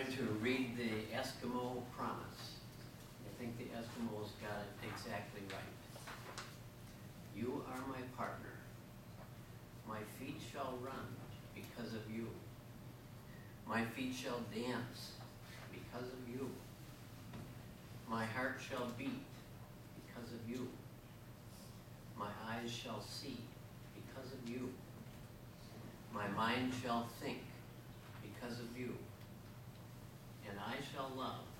to read the Eskimo promise. I think the Eskimos got it exactly right. You are my partner. My feet shall run because of you. My feet shall dance because of you. My heart shall beat because of you. My eyes shall see because of you. My mind shall think because of you. And I shall love